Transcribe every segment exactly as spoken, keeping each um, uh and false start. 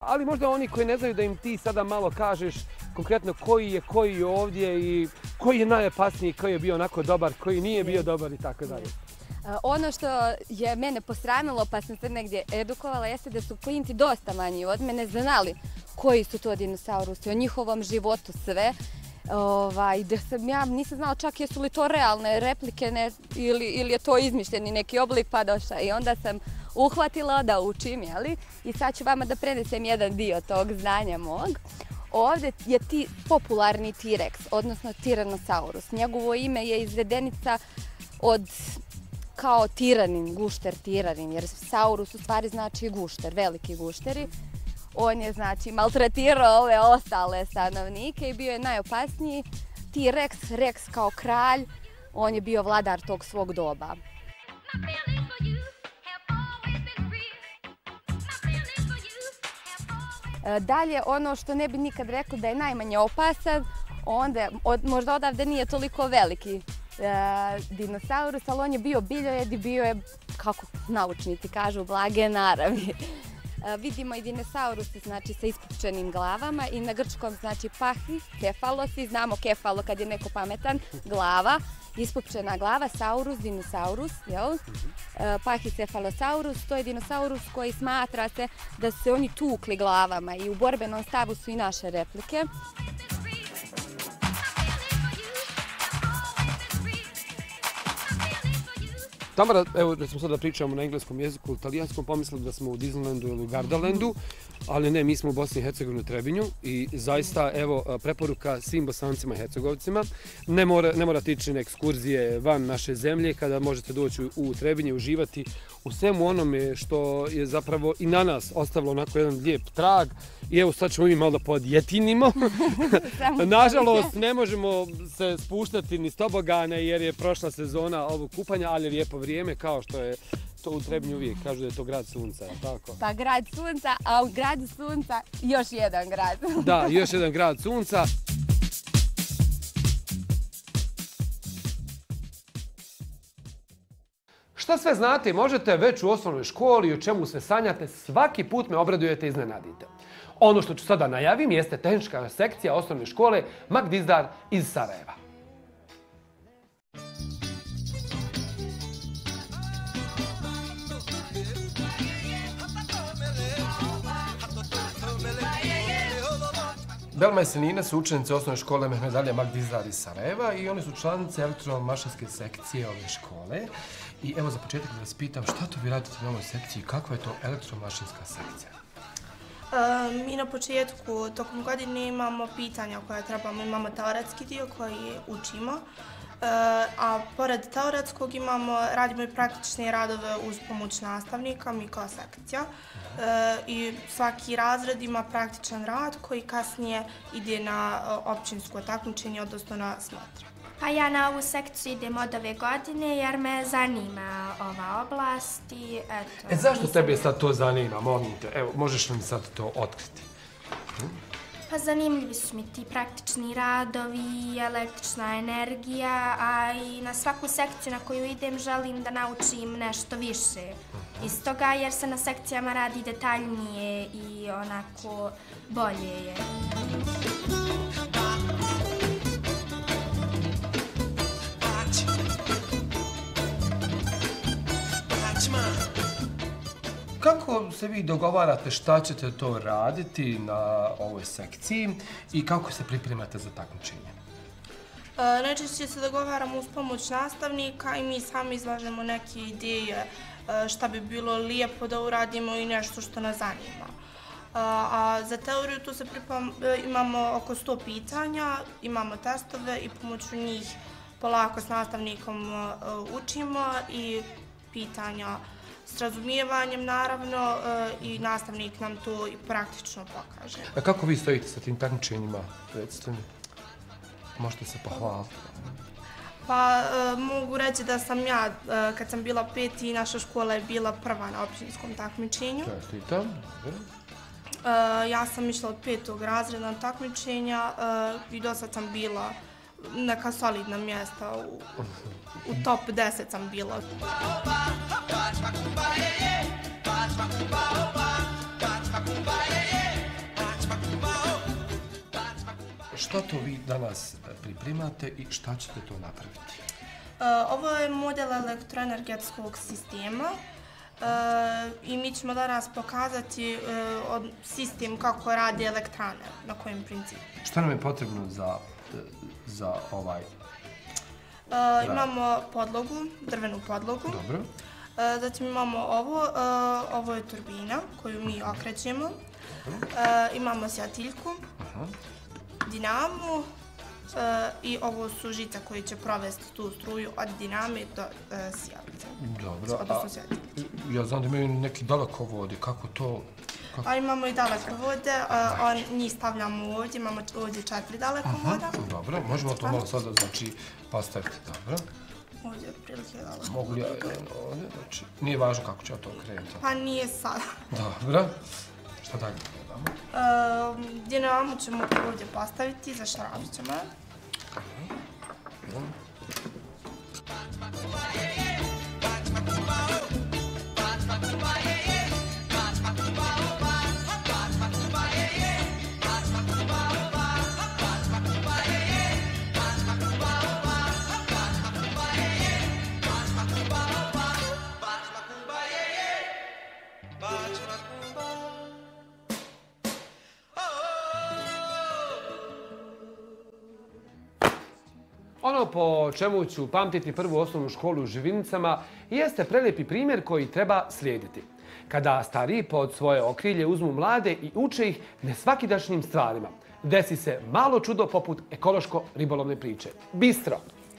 Ali možda oni koji ne znaju da im ti sada malo kažeš konkretno koji je koji ovdje i koji je najopasniji, koji je bio onako dobar, koji nije bio dobar i tako dalje. Ono što je mene posramilo, pa sam se negdje edukovala, jeste da su klinci dosta manji od mene znali koji su to dinosaurusi, o njihovom životu sve. Ovaj, da sam ja nisam znala čak jesu li to realne replike ne, ili, ili je to izmišljeni neki oblik pa došla. I onda sam uhvatila da učim, jeli? I sad ću vama da prenesem jedan dio tog znanja mog. Ovdje je ti popularni T-Rex, odnosno Tiranosaurus. Njegovo ime je izvedenica od kao tiranin, gušter tiranin, jer saurus u stvari znači gušter, veliki gušteri. On je znači maltretirao ove ostale stanovnike i bio je najopasniji. T-Rex, Rex kao kralj, on je bio vladar tog svog doba. Dalje, ono što ne bi nikad rekla da je najmanje opasan, onda, od, možda odavde nije toliko veliki e, dinosaurus, ali on je bio biljojed i bio je, kako naučnici kažu, blage naravi. E, vidimo i dinosaurusi znači, sa ispupčenim glavama i na grčkom znači pahi, kefalosi, znamo kefalo kad je neko pametan, glava. Ispupčena glava, saurus, dinosaurus, jel? Pachycephalosaurus, to je dinosaurus koji smatra se da su se oni tukli glavama i u borbenom stavu su i naše replike. Tamara, evo da smo sada pričamo na engleskom jeziku ili talijanskom, pomislili da smo u Disneylandu ili u Gardalandu, ali ne, mi smo u Bosni i Hercegovini u Trebinju i zaista, evo, preporuka svim Bosancima i Hercegovcima. Ne mora, ne morate ići na ekskurzije van naše zemlje kada možete doći u Trebinje, uživati u svemu onome što je zapravo i na nas ostavilo onako jedan lijep trag. I evo sad ćemo mi malo da podjetinimo. Nažalost, ne možemo se spuštati ni s tobogane jer je prošla sezona ovog kupanja, ali je lijepo vrijeme kao što je to u Trebinju uvijek. Kažu da je to grad sunca, tako? Pa grad sunca, a u gradu sunca još jedan grad. Da, još jedan grad sunca. Šta sve znate i možete već u osnovnoj školi i o čemu sve sanjate, svaki put me obradujete i iznenadite. Ono što ću sada najavim jeste tehnička sekcija osnovne škole Magdizdar iz Sarajeva. Belma i Senina su učenice osnovne škole Mehmed Alija Magdizdar iz Sarajeva i oni su članice elektromašinske sekcije ove škole. I evo za početak da vas pitam šta to vi radite na ovoj sekciji i kakva je to elektromašinska sekcija? Uh, mi na početku tokom godine imamo pitanja koja trebamo, imamo teoretski dio koji učimo, uh, a pored teoretskog imamo, radimo i praktične radove uz pomoć nastavnika, mi kao sekcija. Uh, I svaki razred ima praktičan rad koji kasnije ide na uh, općinsko takmičenje, odnosno na smotre. Pa ja na ovu sekciju idem od ove godine jer me zanima ova oblast i eto... E zašto tebe sad to zanima, molim te? Evo, možeš li mi sad to otkriti? Hm? Pa zanimljivi su mi ti praktični radovi, električna energija, a i na svaku sekciju na koju idem želim da naučim nešto više. Iz toga jer se na sekcijama radi detaljnije i onako bolje je. Kako se vi dogovarate šta ćete to raditi na ovoj sekciji i kako se pripremate za takmičenje? E, najčešće se dogovaramo uz pomoć nastavnika i mi sami izlažemo neke ideje e, šta bi bilo lijepo da uradimo i nešto što nas zanima. A, a za teoriju tu se pripam, imamo oko sto pitanja, imamo testove i pomoću njih polako s nastavnikom e, učimo i pitanja s razumijevanjem, naravno, i nastavnik nam to i praktično pokaže. A kako vi stojite sa tim takmičenjima? Recite mi, možete se pohvaliti. Pa mogu reći da sam ja, kad sam bila peti, naša škola je bila prva na općinskom takmičenju. Čestitam. Ja sam išla od petog razreda na takmičenja i do sad sam bila neka solidna mjesta, u, u top deset sam bila. Šta to vi danas pripremate i šta ćete to napraviti? Ovo je model elektroenergetskog sistema i mi ćemo danas pokazati sistem kako radi elektrane, na kojem principu. Šta nam je potrebno za ovaj? Imamo podlogu, drvenu podlogu. Dobro. Zatim imamo ovo, ovo je turbina koju mi okrećemo. Imamo sjatiljku, dinamu i ovo su žice koje će provesti tu struju od diname do sjalice. Dobro, a ja znam da imaju neki dalekovodi, kako to? A imamo i dalekovode, njih stavljamo ovdje, imamo ovdje četiri dalekovoda. Dobro, možemo to malo sada znači postaviti, dobro. Ovdje je prilike dalekovode. Mogu li ja ovdje, znači nije važno kako ću ja to okrenuti. Pa nije sada. Dobro, šta dalje gledamo? Dinamu ćemo ovdje postaviti, zašravit ćemo. Ono po čemu ću pamtiti prvu osnovnu školu u Živinicama jeste prelijepi primjer koji treba slijediti. Kada stariji pod svoje okrilje uzmu mlade i uče ih nesvakidašnjim stvarima, desi se malo čudo poput ekološko-ribolovne priče. Bistro!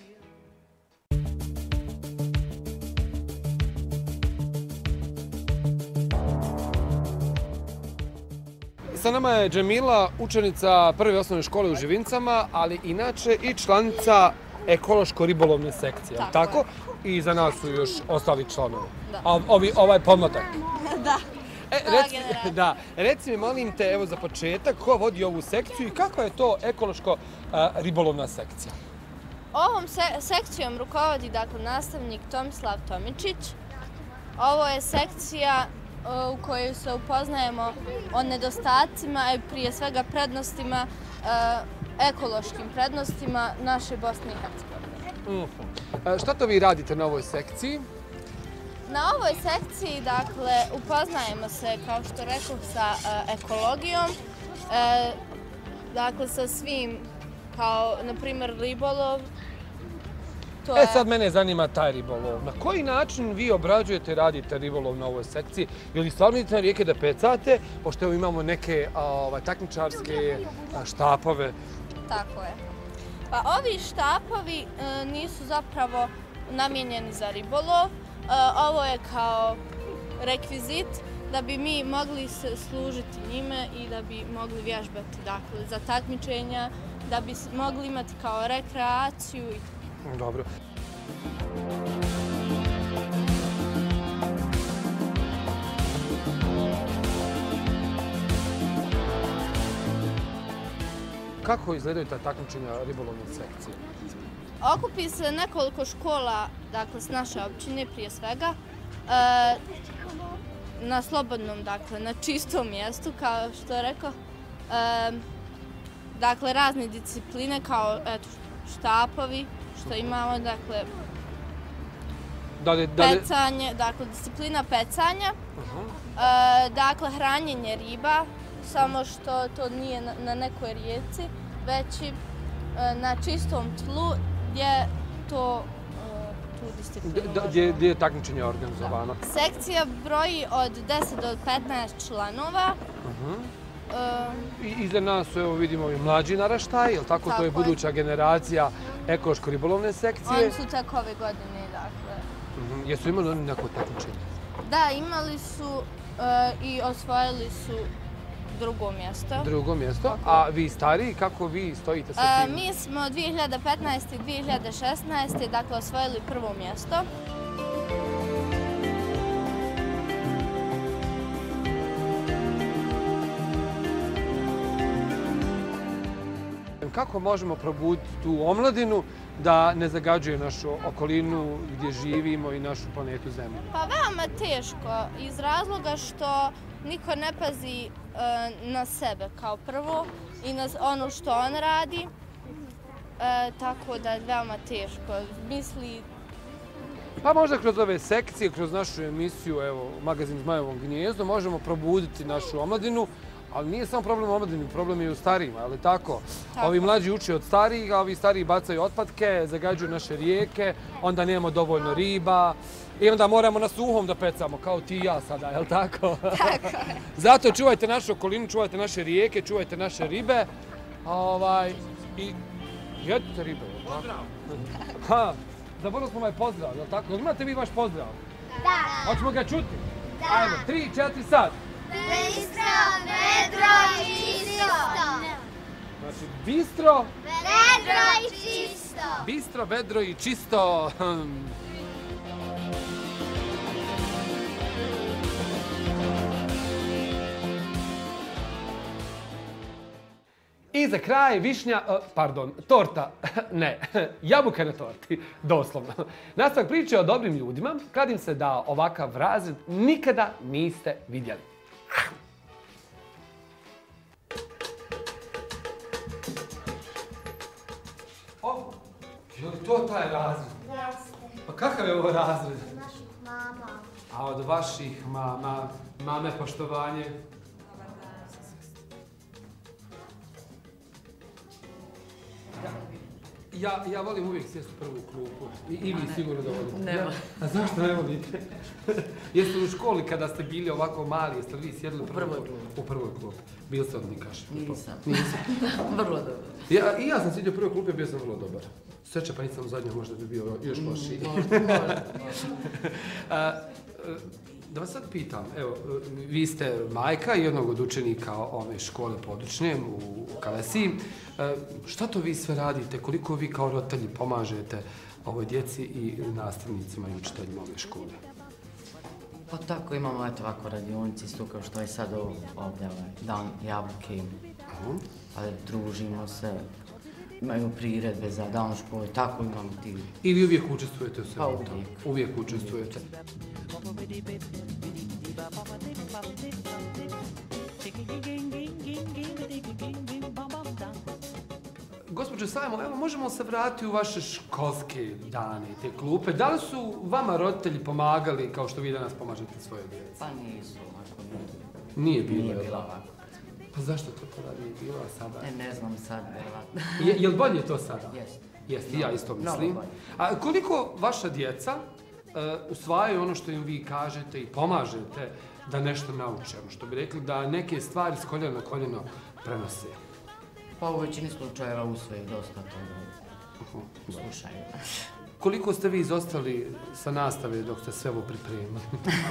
Sa nama je Džemila, učenica prve osnovne škole u Živinicama, ali inače i članica ekološko-ribolovne sekcije, tako? I za nas su još ostali članovi. A ovaj podmlatak? Da. Da. Reci mi, molim te, evo za početak, ko vodi ovu sekciju i kakva je to ekološko-ribolovna sekcija? Ovom sekcijom rukovodi dakle nastavnik Tomislav Tomičić. Ovo je sekcija u kojoj se upoznajemo o nedostacima i prije svega prednostima, ekološkim prednostima naše Bosne i Hercegovine. Šta to vi radite na ovoj sekciji? Na ovoj sekciji, dakle, upoznajemo se, kao što rekao, sa ekologijom, dakle, sa svim, kao, na primjer, ribolov. E, sad mene zanima taj ribolov. Na koji način vi obrađujete i radite ribolov na ovoj sekciji? Ili stvarno idete na rijeke da pecate, pošto evo imamo neke takmičarske štapove? Tako je. Pa ovi štapovi nisu zapravo namijenjeni za ribolov. Ovo je kao rekvizit da bi mi mogli se služiti njime i da bi mogli vježbati, dakle, za takmičenja, da bi mogli imati kao rekreaciju i tako. Dobro. Kako izgledaju ta takmičenja ribolovne sekcije? Okupi se nekoliko škola, dakle, s naše općine prije svega, na slobodnom, dakle, na čistom mjestu, kao što je rekao. Dakle, razne discipline kao, eto, štapovi, što imamo, dakle, pecanje, dakle, disciplina pecanja, dakle, hranjenje riba, samo što to nije na nekoj rijeci, već i na čistom tlu gdje to tu disciplinu možemo. Gdje je takmičenje organizovano? Sekcija broji od deset do petnaest članova. Iza nas su, evo vidimo, i mlađi naraštaj, je li tako? To je buduća generacija ekološko-ribolovne sekcije. Oni su tek ove godine, dakle. Jesu imali oni neko takmičenje? Da, imali su i osvojili su drugo mjesto. Drugo mjesto. A vi stariji, kako vi stojite sa tim? Mi smo dvije hiljade petnaeste i dvije hiljade šesnaeste dakle osvojili prvo mjesto. Kako možemo probuditi tu omladinu da ne zagađuje našu okolinu gdje živimo i našu planetu Zemlju? Pa veoma teško iz razloga što niko ne pazi na sebe kao prvo i na ono što on radi, tako da je veoma teško. Misli... Pa možda kroz ove sekcije, kroz našu emisiju, evo, magazin Zmajevo gnijezdo, možemo probuditi našu omladinu, ali nije samo problem u omladini, problem je i u starijima, ali tako? Ovi mlađi uče od starijih, a ovi stariji bacaju otpadke, zagađuju naše rijeke, onda nemamo dovoljno riba i onda moramo na suhom da pecamo, kao ti i ja sada, je li tako? Tako je. Zato čuvajte našu okolinu, čuvajte naše rijeke, čuvajte naše ribe i jedite ribe, je li tako? Pozdrav! Zaboravili smo ovaj pozdrav, je li tako? Imate vi vaš pozdrav? Da. Hoćemo ga čuti? Da. Ajmo, tri, četiri, sad. Bistro, vedro i čisto. Znači, bistro, vedro i čisto. Bistro, vedro i čisto. I za kraj višnja, pardon, torta, ne, jabuka na torti, doslovno. Nastavak priče o dobrim ljudima, kad im se da ovakav razred, nikada niste vidjeli. O, je li to taj razred? Jeste. Pa kakav je ovo razred? Od naših mama. A od vaših mama, mame poštovanje? Ja, ja volim uvijek sjesti u prvu klupu. I, i vi sigurno da volite. Nema. A zašto ne volite? Jeste li u školi kada ste bili ovako mali, jeste li vi sjedili u prvoj klupi? U prvoj klupi. Bili ste odlikaš? Nisam. Nisam. Vrlo dobro. Ja, I ja sam sjedio u prvoj klupi i bio sam vrlo dobar. Sreća pa nisam u zadnjoj, možda bi bio još lošiji. Možda, možda. Da vas sad pitam, evo, vi ste majka jednog od učenika ove škole područne u Kalesiji. Šta to vi sve radite? Koliko vi kao roditelji pomažete ovoj djeci i nastavnicima i učiteljima ove škole? Pa tako imamo eto ovako radionici isto kao što je sad ovdje dan jabuke. Pa družimo se, imaju priredbe za dan škole, tako imamo ti. I vi uvijek učestvujete u svemu? Pa uvijek. Uvijek učestvujete. Gospođo Sajmo, evo možemo se vratiti u vaše školske dane i te klupe. Da li su vama roditelji pomagali kao što vi danas pomažete svoje djece? Pa nisu, ovako nije. Nije bilo? Nije bilo ovako. Pa zašto to tada nije bilo, a sada? Ne, ne znam sad, vjerovatno. Je, je li bolje to sada? Jeste. Jeste, ja isto mislim. A koliko vaša djeca uh, usvajaju ono što im vi kažete i pomažete da nešto nauče? Što bi rekli da neke stvari s koljena na koljeno prenose? Pa u većini slučajeva usvoje dosta toga. Uh-huh. Slušaju. Koliko ste vi izostali sa nastave dok ste sve ovo pripremali?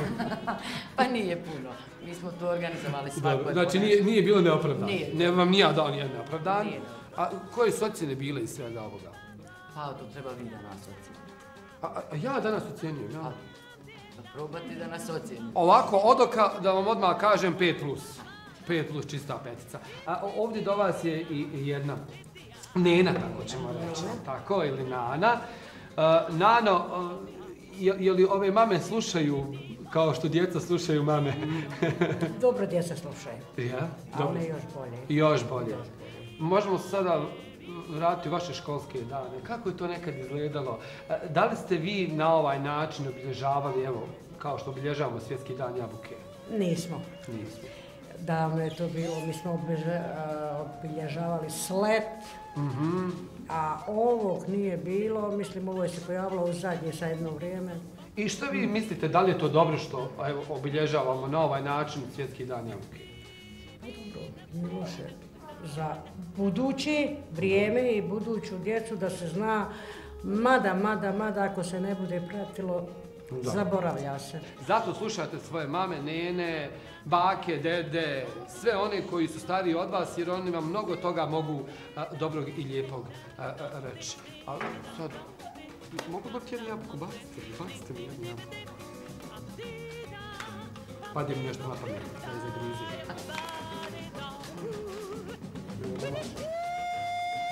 Pa nije puno. Mi smo to organizovali svako. Znači nije, nije bilo neopravdano? Nije. Ne vam nija dao nijedan neopravdan? Nije. A koje su ocjene bile iz svega ovoga? Pa to treba vi da nas ocjenite. A, a ja danas ocjenjujem, ja? Da probate da nas ocjenite. Ovako, od oka da vam odmah kažem pet plus. pet plus čista petica. A ovdje do vas je i jedna Nena, tako ćemo reći, tako, ili Nana. Uh, Nano, uh, je, je li ove mame slušaju kao što djeca slušaju mame? Dobro djeca slušaju, Ja? a one još bolje. Još bolje. Možemo se sada vratiti u vaše školske dane. Kako je to nekad izgledalo? Da li ste vi na ovaj način obilježavali, evo, kao što obilježavamo Svjetski dan jabuke? Nismo. Nismo. Davno je to bilo, mi smo obilježavali slet, Mm-hmm. a ovog nije bilo, mislim ovo je se pojavilo u zadnje sa jedno vrijeme. I što vi mislite, da li je to dobro što evo, obilježavamo na ovaj način Svjetski dan jabuke? Dobro, loše. Za budući vrijeme i buduću djecu da se zna, mada, mada, mada, ako se ne bude pratilo, da. Zaboravlja se. Zato slušate svoje mame, nene, bake, dede, sve one koji su stariji od vas, jer oni vam mnogo toga mogu a, dobrog i lijepog a, a, reći. Ali sad, mogu dobiti jednu jabuku? Bacite mi, bacite mi jednu jabuku. Padi mi nešto na pamet, da je zagrizi.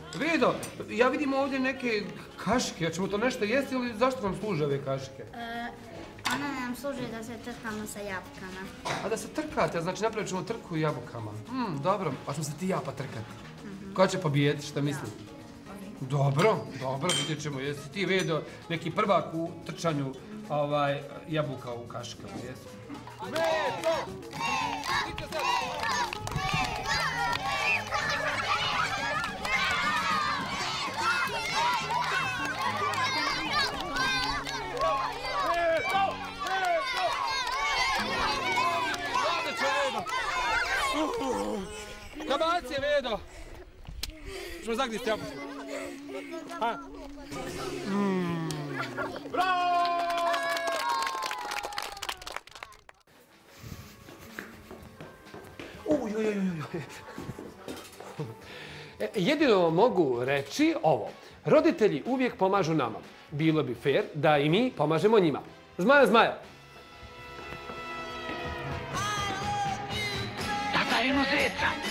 Vedo, ja vidim ovdje neke kašike, a ćemo to nešto jesti ili zašto nam služe ove kašike? Ona nam služi da se trkamo sa jabukama. A da se trkate, znači napravit ćemo trku jabukama. Hmm, dobro, pa ćemo se ti i ja pa trkati. Ko će pobijediti, šta mislim? Dobro, dobro, vidjet ćemo, jesi ti Vedo neki prvak u trčanju ovaj, jabuka u kašikama, jesi? Vedo! Kabaci je, Vedo! Ćemo zagristi jabuku. Bravo! Uj, uj, uj, uj. Jedino mogu reći ovo. Roditelji uvijek pomažu nama. Bilo bi fair da i mi pomažemo njima. Zmaja, zmaja! Tata, eno zeca!